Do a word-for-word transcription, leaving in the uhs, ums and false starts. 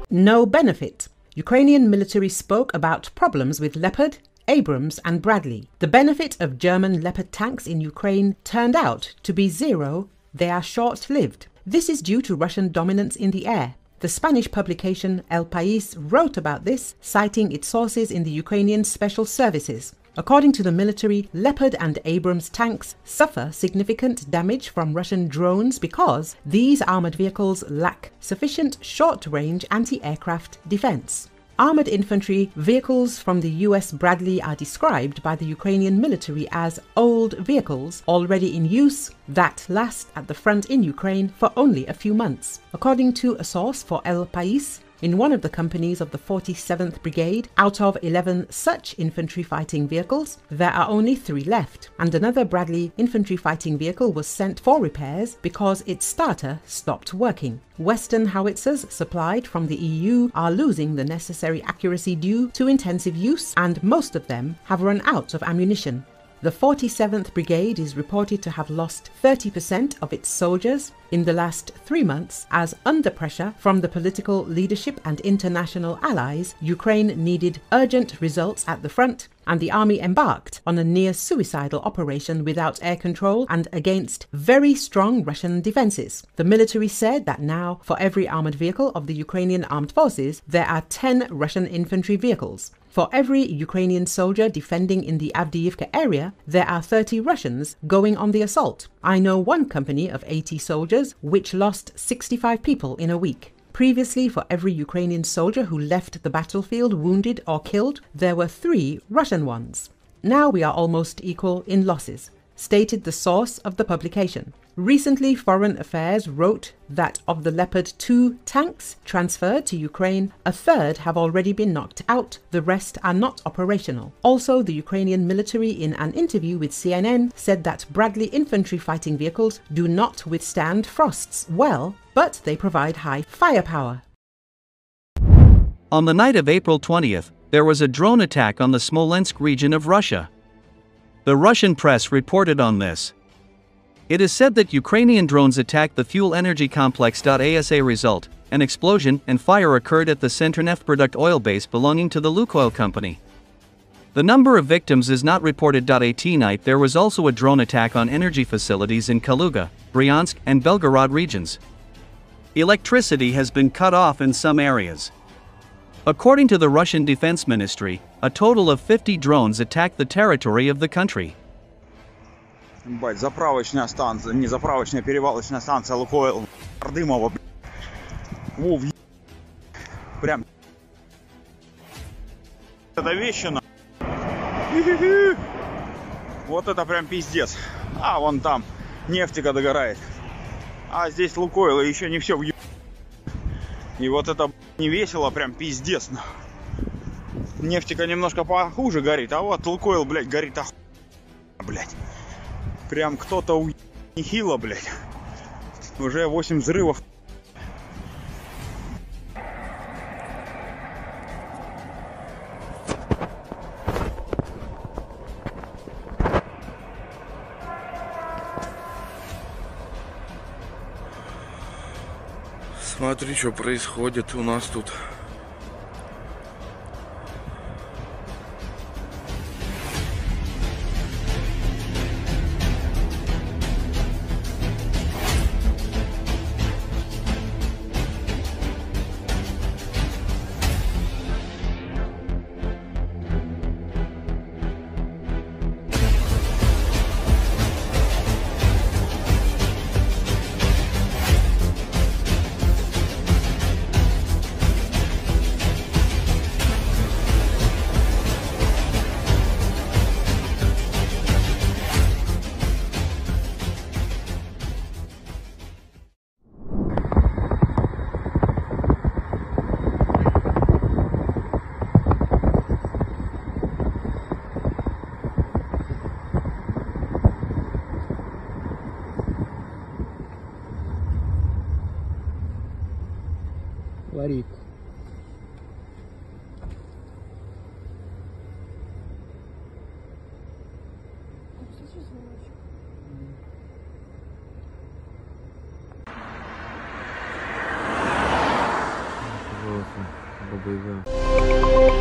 No benefit. Ukrainian military spoke about problems with Leopard, Abrams and Bradley. The benefit of German Leopard tanks in Ukraine turned out to be zero. They are short-lived. This is due to Russian dominance in the air. The Spanish publication El País wrote about this, citing its sources in the Ukrainian special services. According to the military, Leopard and Abrams tanks suffer significant damage from Russian drones because these armored vehicles lack sufficient short-range anti-aircraft defense. Armored infantry vehicles from the U S Bradley are described by the Ukrainian military as old vehicles already in use that last at the front in Ukraine for only a few months. According to a source for El País, in one of the companies of the forty-seventh Brigade, out of eleven such infantry fighting vehicles, there are only three left, and another Bradley infantry fighting vehicle was sent for repairs because its starter stopped working. Western howitzers supplied from the E U are losing the necessary accuracy due to intensive use, and most of them have run out of ammunition. The forty-seventh Brigade is reported to have lost thirty percent of its soldiers in the last three months as, under pressure from the political leadership and international allies, Ukraine needed urgent results at the front, and the army embarked on a near-suicidal operation without air control and against very strong Russian defenses. The military said that now, for every armored vehicle of the Ukrainian armed forces, there are ten Russian infantry vehicles. For every Ukrainian soldier defending in the Avdiivka area, there are thirty Russians going on the assault. I know one company of eighty soldiers which lost sixty-five people in a week. Previously, for every Ukrainian soldier who left the battlefield wounded or killed, there were three Russian ones. Now we are almost equal in losses, stated the source of the publication. Recently, Foreign Affairs wrote that of the Leopard two tanks transferred to Ukraine, a third have already been knocked out, the rest are not operational. Also, the Ukrainian military in an interview with C N N said that Bradley infantry fighting vehicles do not withstand frosts well, but they provide high firepower. On the night of April twentieth, there was a drone attack on the Smolensk region of Russia. The Russian press reported on this. It is said that Ukrainian drones attacked the fuel energy complex. As a result, an explosion and fire occurred at the Centroneft product oil base belonging to the Lukoil company. The number of victims is not reported. At night there was also a drone attack on energy facilities in Kaluga, Bryansk and Belgorod regions. Electricity has been cut off in some areas. According to the Russian Defense Ministry, a total of fifty drones attacked the territory of the country. Бать, заправочная станция, не заправочная, перевалочная станция Лукойл, Дымова, Вов, прям. Это вещина. Вот это прям пиздец. А вон там нефтика догорает. А здесь Лукойл, и еще не все в. И вот это не весело, прям пиздец. Нефтика немножко похуже горит, а вот Лукойл, блядь, горит оху... блядь. Прям кто-то у нехило, блядь. Уже восемь взрывов. Смотри, что происходит у нас тут. Ларик. Пожалуйста. Баба Яга.